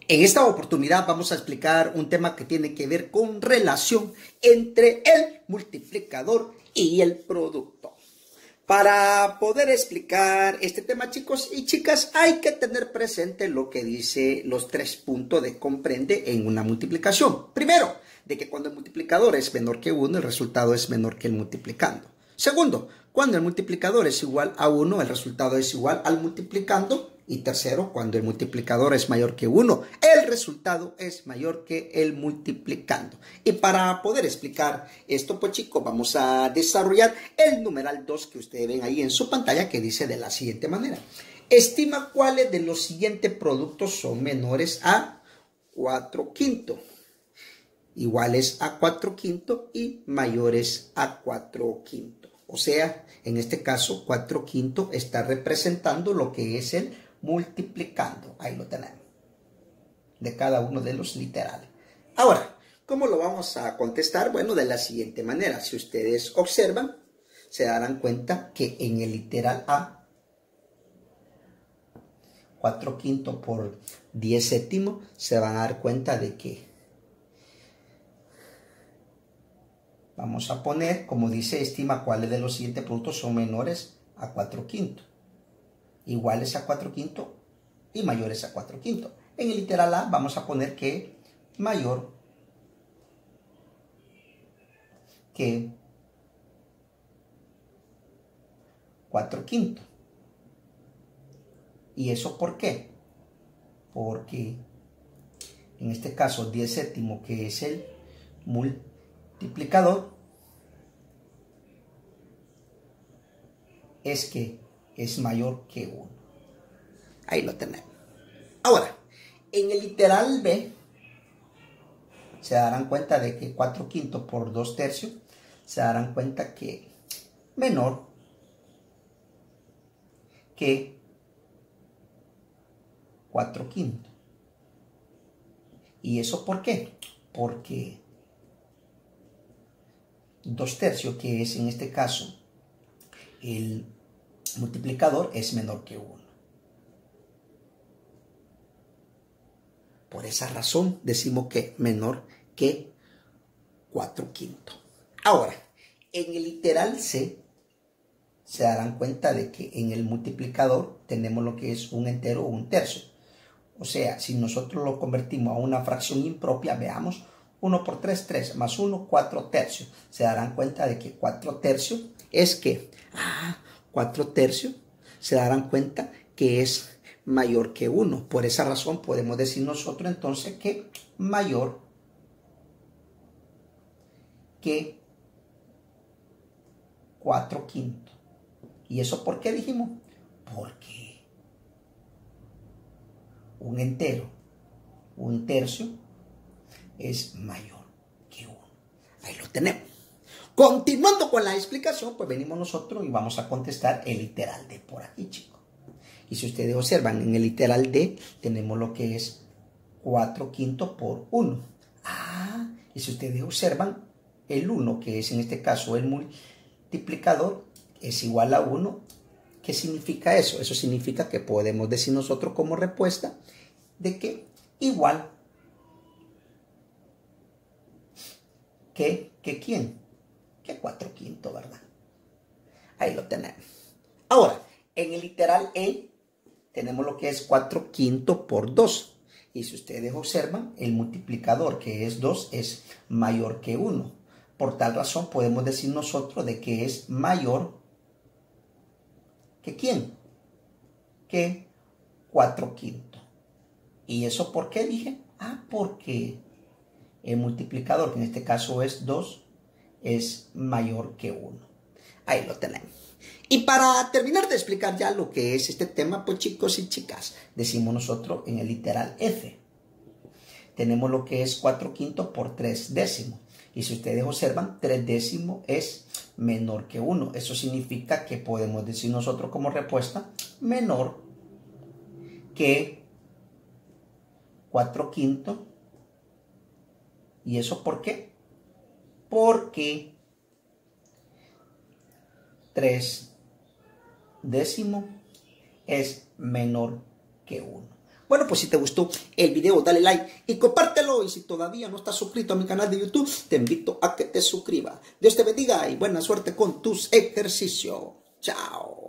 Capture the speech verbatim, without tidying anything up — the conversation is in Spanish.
En esta oportunidad vamos a explicar un tema que tiene que ver con relación entre el multiplicador y el producto. Para poder explicar este tema, chicos y chicas, hay que tener presente lo que dice los tres puntos de comprende en una multiplicación. Primero, de que cuando el multiplicador es menor que uno, el resultado es menor que el multiplicando. Segundo, cuando el multiplicador es igual a uno, el resultado es igual al multiplicando. Y tercero, cuando el multiplicador es mayor que uno, el resultado es mayor que el multiplicando. Y para poder explicar esto, pues chicos, vamos a desarrollar el numeral dos que ustedes ven ahí en su pantalla, que dice de la siguiente manera. Estima cuáles de los siguientes productos son menores a cuatro quintos, iguales a cuatro quintos y mayores a cuatro quintos. O sea, en este caso, cuatro quintos está representando lo que es el multiplicando. Ahí lo tenemos. De cada uno de los literales. Ahora, ¿cómo lo vamos a contestar? Bueno, de la siguiente manera. Si ustedes observan, se darán cuenta que en el literal A, cuatro quintos por diez séptimos, se van a dar cuenta de que vamos a poner, como dice, estima cuáles de los siguientes productos son menores a cuatro quintos, iguales a cuatro quintos y mayores a cuatro quintos. En el literal A vamos a poner que mayor que cuatro quintos. ¿Y eso por qué? Porque en este caso diez séptimos, que es el multiplicador, es que es mayor que uno. Ahí lo tenemos. Ahora, en el literal B, se darán cuenta de que cuatro quintos por dos tercios, se darán cuenta que menor que cuatro quintos. ¿Y eso por qué? Porque dos tercios, que es en este caso el multiplicador, es menor que uno. Por esa razón decimos que menor que cuatro quintos. Ahora, en el literal C, se darán cuenta de que en el multiplicador tenemos lo que es un entero o un tercio. O sea, si nosotros lo convertimos a una fracción impropia, veamos, uno por tres, tres, más uno, cuatro tercios. Se darán cuenta de que cuatro tercios es que, ah, cuatro tercios, se darán cuenta que es mayor que uno. Por esa razón podemos decir nosotros entonces que mayor que cuatro quintos. ¿Y eso por qué dijimos? Porque un entero, un tercio, es mayor que uno. Ahí lo tenemos. Continuando con la explicación, pues venimos nosotros y vamos a contestar el literal D por aquí, chicos. Y si ustedes observan, en el literal D tenemos lo que es cuatro quintos por uno. Ah, y si ustedes observan, el uno, que es en este caso el multiplicador, es igual a uno. ¿Qué significa eso? Eso significa que podemos decir nosotros como respuesta de que igual que, que ¿quién? Que cuatro quintos, ¿verdad? Ahí lo tenemos. Ahora, en el literal E, tenemos lo que es cuatro quintos por dos. Y si ustedes observan, el multiplicador, que es dos, es mayor que uno. Por tal razón, podemos decir nosotros de que es mayor que ¿quién? Que cuatro quintos. ¿Y eso por qué dije? Ah, porque el multiplicador, que en este caso es dos, es mayor que uno. Ahí lo tenemos. Y para terminar de explicar ya lo que es este tema, pues chicos y chicas, decimos nosotros en el literal F. Tenemos lo que es cuatro quintos por tres décimos. Y si ustedes observan, tres décimos es menor que uno. Eso significa que podemos decir nosotros como respuesta menor que cuatro quintos. ¿Y eso por qué? Porque tres décimos es menor que uno. Bueno, pues si te gustó el video, dale like y compártelo. Y si todavía no estás suscrito a mi canal de YouTube, te invito a que te suscribas. Dios te bendiga y buena suerte con tus ejercicios. Chao.